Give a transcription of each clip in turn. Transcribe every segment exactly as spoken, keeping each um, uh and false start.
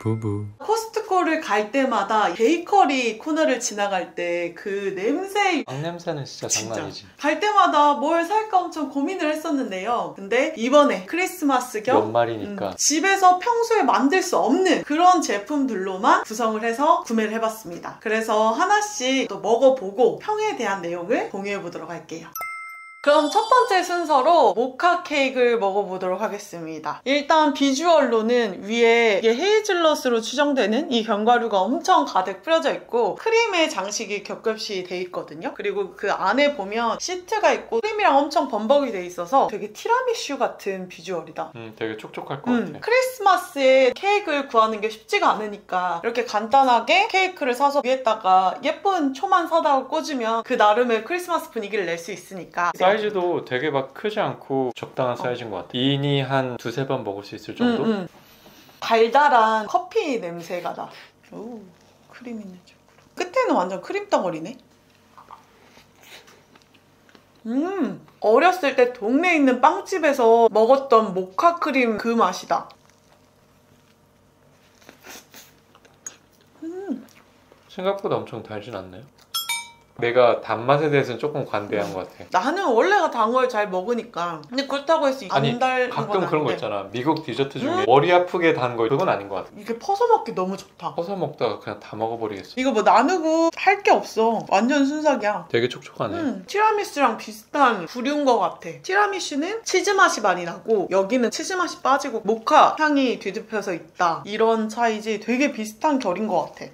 부부. 코스트코를 갈 때마다 베이커리 코너를 지나갈 때 그 냄새, 빵 냄새는 진짜, 진짜 장난이지. 갈 때마다 뭘 살까 엄청 고민을 했었는데요. 근데 이번에 크리스마스 겸 연말이니까 음, 집에서 평소에 만들 수 없는 그런 제품들로만 구성을 해서 구매를 해봤습니다. 그래서 하나씩 또 먹어보고 평에 대한 내용을 공유해보도록 할게요. 그럼 첫 번째 순서로 모카 케이크를 먹어보도록 하겠습니다. 일단 비주얼로는 위에 이게 헤이즐넛으로 추정되는 이 견과류가 엄청 가득 뿌려져 있고 크림의 장식이 겹겹이 돼 있거든요. 그리고 그 안에 보면 시트가 있고 크림이랑 엄청 범벅이 돼 있어서 되게 티라미슈 같은 비주얼이다. 음, 되게 촉촉할 것 음, 같아. 크리스마스에 케이크를 구하는 게 쉽지가 않으니까 이렇게 간단하게 케이크를 사서 위에다가 예쁜 초만 사다가 꽂으면 그 나름의 크리스마스 분위기를 낼 수 있으니까 사이즈도 되게 막 크지 않고 적당한 어. 사이즈인 것 같아. 이 인이 한 두세 번 먹을 수 있을 정도? 음, 음. 달달한 커피 냄새가 나. 오, 크림 있는 쪽으로. 끝에는 완전 크림 덩어리네. 음, 어렸을 때 동네에 있는 빵집에서 먹었던 모카 크림 그 맛이다. 음. 생각보다 엄청 달진 않네요. 내가 단맛에 대해서는 조금 관대한 음. 것 같아. 나는 원래가 단 걸 잘 먹으니까. 근데 그렇다고 해서 안 달는 건 가끔 그런 거 아닌데. 있잖아. 미국 디저트 중에 음. 머리 아프게 단 거 그건 아닌 것 같아. 이게 퍼서 먹기 너무 좋다. 퍼서 먹다가 그냥 다 먹어버리겠어. 이거 뭐 나누고 할 게 없어. 완전 순삭이야. 되게 촉촉하네. 음, 티라미수랑 비슷한 부류인 것 같아. 티라미수는 치즈 맛이 많이 나고 여기는 치즈 맛이 빠지고 모카 향이 뒤집혀서 있다. 이런 차이지 되게 비슷한 결인 것 같아.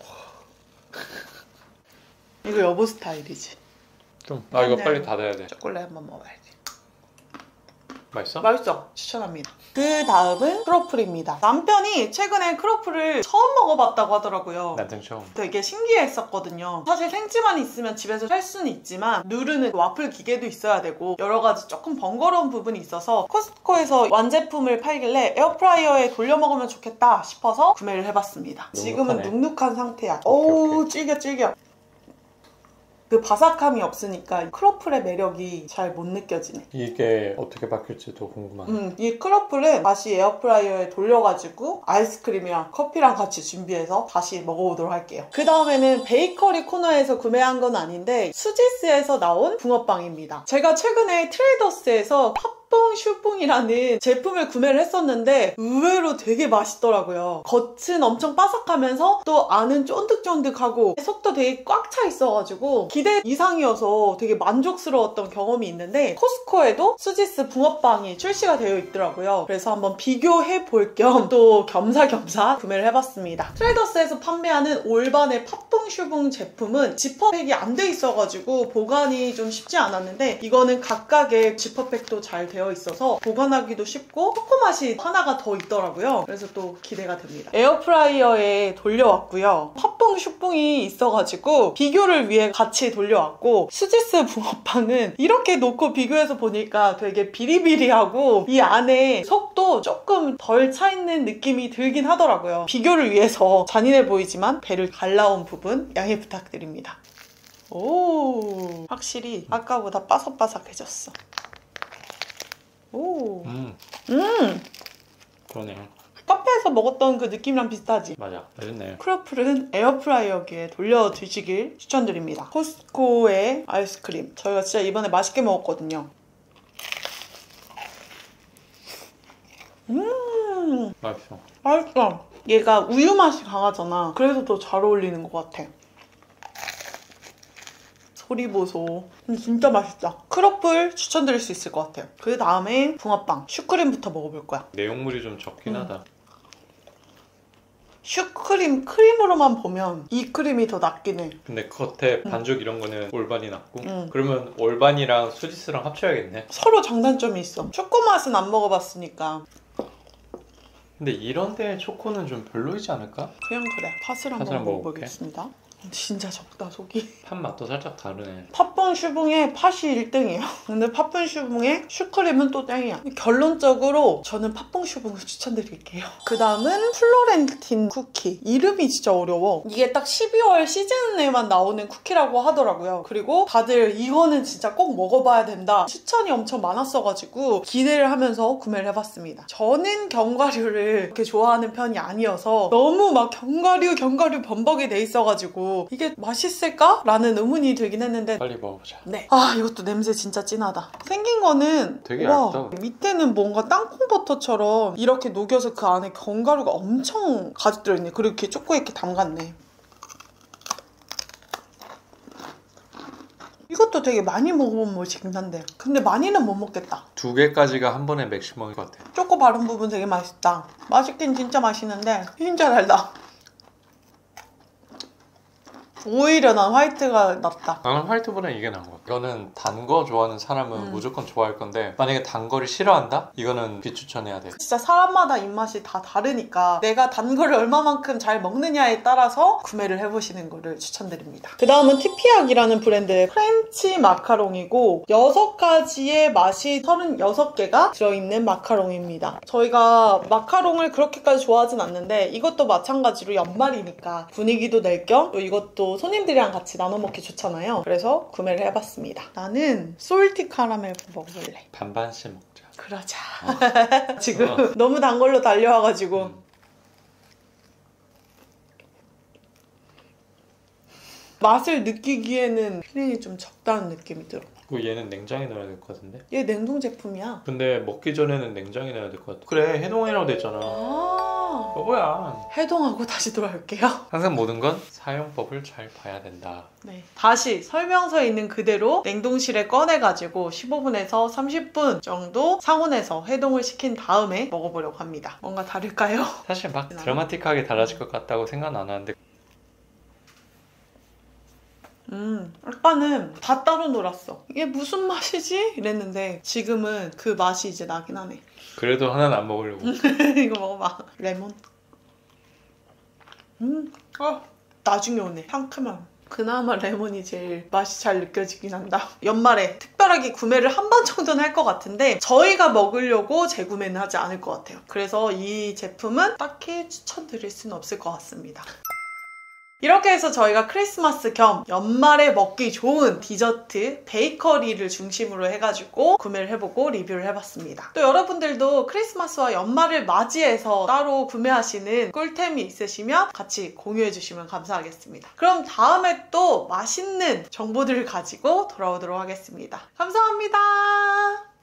이거 여보 스타일이지. 좀. 아 이거 빨리 닫아야 돼. 초콜릿 한번 먹어야지. 맛있어? 맛있어. 추천합니다. 그 다음은 크로플입니다. 남편이 최근에 크로플을 처음 먹어봤다고 하더라고요. 남편 처음. 되게 신기했었거든요. 사실 생지만 있으면 집에서 할 수는 있지만 누르는 와플 기계도 있어야 되고 여러 가지 조금 번거로운 부분이 있어서 코스트코에서 완제품을 팔길래 에어프라이어에 돌려 먹으면 좋겠다 싶어서 구매를 해봤습니다. 눅눅하네. 지금은 눅눅한 상태야. 오우 질겨 질겨. 그 바삭함이 없으니까 크로플의 매력이 잘 못 느껴지네. 이게 어떻게 바뀔지도 궁금하네. 음, 이 크로플은 다시 에어프라이어에 돌려가지고 아이스크림이랑 커피랑 같이 준비해서 다시 먹어보도록 할게요. 그 다음에는 베이커리 코너에서 구매한 건 아닌데 수지스에서 나온 붕어빵입니다. 제가 최근에 트레이더스에서 팥붕 슈붕이라는 제품을 구매를 했었는데 의외로 되게 맛있더라고요. 겉은 엄청 바삭하면서 또 안은 쫀득쫀득하고 속도 되게 꽉 차 있어가지고 기대 이상이어서 되게 만족스러웠던 경험이 있는데 코스트코에도 수지스 붕어빵이 출시가 되어 있더라고요. 그래서 한번 비교해 볼 겸 또 겸사겸사 구매를 해봤습니다. 트레이더스에서 판매하는 올반의 팥붕 슈붕 제품은 지퍼백이 안 돼 있어가지고 보관이 좀 쉽지 않았는데 이거는 각각의 지퍼백도 잘 되어 있어서 보관하기도 쉽고 초코 맛이 하나가 더 있더라고요. 그래서 또 기대가 됩니다. 에어프라이어에 돌려왔고요. 팥붕 슈붕이 있어가지고 비교를 위해 같이 돌려왔고 수지스 붕어빵은 이렇게 놓고 비교해서 보니까 되게 비리비리하고 이 안에 속도 조금 덜 차있는 느낌이 들긴 하더라고요. 비교를 위해서 잔인해 보이지만 배를 갈라온 부분 양해 부탁드립니다. 오, 확실히 아까보다 바삭바삭해졌어. 오, 음, 음, 그러네. 카페에서 먹었던 그 느낌이랑 비슷하지? 맞아, 맛있네. 크로플은 에어프라이어기에 돌려 드시길 추천드립니다. 코스트코의 아이스크림 저희가 진짜 이번에 맛있게 먹었거든요. 음, 맛있어. 맛있어. 얘가 우유 맛이 강하잖아. 그래서 더 잘 어울리는 것 같아. 소리 보소. 근데 진짜 맛있다. 크로플 추천드릴 수 있을 것 같아요. 그 다음에 붕어빵 슈크림부터 먹어볼 거야. 내용물이 좀 적긴 음. 하다. 슈크림 크림으로만 보면 이 크림이 더 낫긴 해. 근데 겉에 반죽 음. 이런 거는 올반이 낫고 음. 그러면 올반이랑 수지스랑 합쳐야겠네. 서로 장단점이 있어. 초코 맛은 안 먹어봤으니까. 근데 이런 데 초코는 좀 별로이지 않을까? 그냥 그래. 팥을 한번 먹어보겠습니다. 진짜 적다 속이. 팥 맛도 살짝 다르네. 팥붕 슈붕의 팥이 일 등이에요. 근데 팥붕 슈붕의 슈크림은 또 땡이야. 결론적으로 저는 팥붕 슈붕을 추천드릴게요. 그 다음은 플로렌틴 쿠키. 이름이 진짜 어려워. 이게 딱 십이월 시즌에만 나오는 쿠키라고 하더라고요. 그리고 다들 이거는 진짜 꼭 먹어봐야 된다. 추천이 엄청 많았어가지고 기대를 하면서 구매를 해봤습니다. 저는 견과류를 그렇게 좋아하는 편이 아니어서 너무 막 견과류 견과류 범벅이 돼 있어가지고 이게 맛있을까? 라는 의문이 들긴 했는데 빨리 먹어보자. 네. 아 이것도 냄새 진짜 진하다. 생긴 거는 되게 와, 얇다. 밑에는 뭔가 땅콩버터처럼 이렇게 녹여서 그 안에 견과류가 엄청 가득 들어있네. 그리고 이렇게 초코에 이렇게 담갔네. 이것도 되게 많이 먹으면 뭐 진단데 근데 많이는 못 먹겠다. 두 개까지가 한 번에 맥심 먹을 것 같아. 초코 바른 부분 되게 맛있다. 맛있긴 진짜 맛있는데 진짜 달다. 오히려 난 화이트가 낫다. 나는 화이트보다 이게 나은 것 같아. 이거는 단 거 좋아하는 사람은 음. 무조건 좋아할 건데 만약에 단 거를 싫어한다? 이거는 비추천해야 돼. 진짜 사람마다 입맛이 다 다르니까 내가 단 거를 얼마만큼 잘 먹느냐에 따라서 구매를 해보시는 거를 추천드립니다. 그 다음은 티피약이라는 브랜드의 프렌치 마카롱이고 여섯 가지의 맛이 서른여섯 개가 들어있는 마카롱입니다. 저희가 마카롱을 그렇게까지 좋아하진 않는데 이것도 마찬가지로 연말이니까 분위기도 낼 겸 또 이것도 손님들이랑 같이 나눠 먹기 좋잖아요. 그래서 구매를 해봤습니다. 나는 솔티 카라멜 먹어볼래. 반반씩 먹자. 그러자. 어. 지금 어. 너무 단 걸로 달려와가지고 음. 맛을 느끼기에는 필링이 좀 적다는 느낌이 들어. 그리고 얘는 냉장에 넣어야 될 것 같은데? 얘 냉동 제품이야. 근데 먹기 전에는 냉장에 넣어야 될 것 같아. 그래, 해동이라고 됐잖아. 아 뭐야. 해동하고 다시 돌아올게요. 항상 모든 건 사용법을 잘 봐야 된다. 네. 다시 설명서에 있는 그대로 냉동실에 꺼내가지고 십오 분에서 삼십 분 정도 상온에서 해동을 시킨 다음에 먹어보려고 합니다. 뭔가 다를까요? 사실 막 드라마틱하게 달라질 것 같다고 생각은 안 하는데 음, 아까는 다 따로 놀았어. 이게 무슨 맛이지? 이랬는데 지금은 그 맛이 이제 나긴 하네. 그래도 하나는 안 먹으려고. 이거 먹어봐. 레몬. 음, 아, 나중에 오네. 상큼함. 그나마 레몬이 제일 맛이 잘 느껴지긴 한다. 연말에 특별하게 구매를 한 번 정도는 할 것 같은데 저희가 먹으려고 재구매는 하지 않을 것 같아요. 그래서 이 제품은 딱히 추천드릴 수는 없을 것 같습니다. 이렇게 해서 저희가 크리스마스 겸 연말에 먹기 좋은 디저트, 베이커리를 중심으로 해가지고 구매를 해보고 리뷰를 해봤습니다. 또 여러분들도 크리스마스와 연말을 맞이해서 따로 구매하시는 꿀템이 있으시면 같이 공유해주시면 감사하겠습니다. 그럼 다음에 또 맛있는 정보들을 가지고 돌아오도록 하겠습니다. 감사합니다.